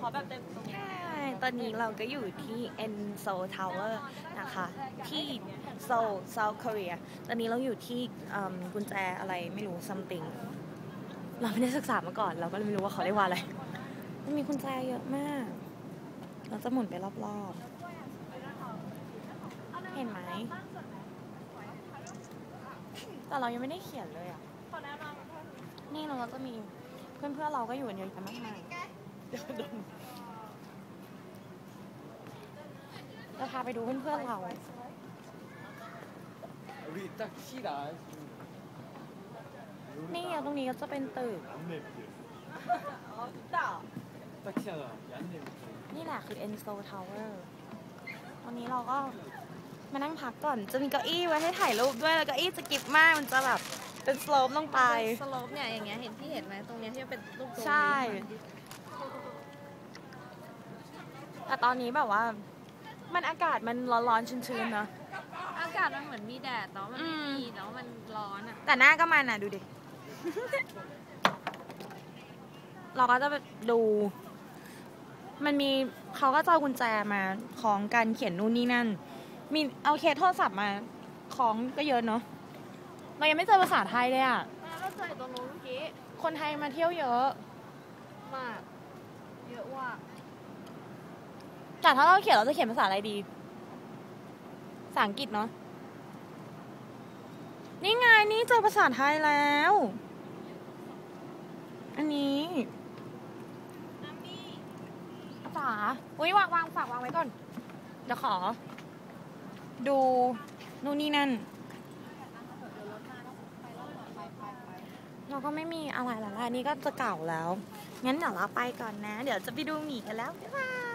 อแบบเต็มตรงนี้ตอนนี้เราก็อยู่ที่ Enso Tower นะคะ ที่โซล South Korea ตอนนี้เราอยู่ที่กุญแจอะไรไม่รู้ something เราไม่ได้ศึกษามาก่อนเราก็เลยไม่รู้ว่าเขาเรียกว่าอะไรมันมีกุญแจเยอะมากเราจะหมุนไปรอบๆเห็นไหมแต่เรายังไม่ได้เขียนเลยอ่ะนี่เราก็จะมีเพื่อนๆเราก็อยู่กันเยอะแยะมากมายจะพาไปดูเพื่อนๆเรานี่ตรงนี้ก็จะเป็นตึกนี่แหละคือ Enso Tower วันนี้เราก็มานั่งพักก่อนจะมีเก้าอี้ไว้ให้ถ่ายรูปด้วยแล้วเก้าอี้จะกิบมากมันจะแบบเป็นสโลปลงไปสโลปเนี่ยอย่างเงี้ยเห็นที่เห็นไหมตรงเนี้ยที่เป็นรูปตัวใช่แต่ตอนนี้แบบว่ามันอากาศมันร้อนๆชื้นๆนะอากาศมันเหมือนมีแดดแต่ว่ามันไม่มีแต่ว่ามันร้อนอ่ะแต่หน้าก็มันอ่ะดูดิ เราก็จะดูมันมีเขาก็จะเอากุญแจมาคล้องกันเขียนนู่นนี่นั่นมีเอาเคสโทรศัพท์มาคล้องก็เยอะเนาะเรายังไม่เจอภาษาไทยเลยอ่ะเราเจอตรงนู้นเมื่อกี้คนไทยมาเที่ยวเยอะมากเยอะว่าแต่ถ้าเราเขียนเราจะเขียนภาษาอะไรดีภาษาอังกฤษเนาะนี่ไงนี่เจอภาษาไทยแล้วอันนี้ฝาอุ้ยวางฝากวางไว้ก่อนเดี๋ยวขอดูนู่นนี่นั่นเราก็ไม่มีอะไรแล้วล่ะนี่ก็จะเก่าแล้วงั้นเดี๋ยวเราไปก่อนนะเดี๋ยวจะไปดูหมีกันแล้วบ๊ายบาย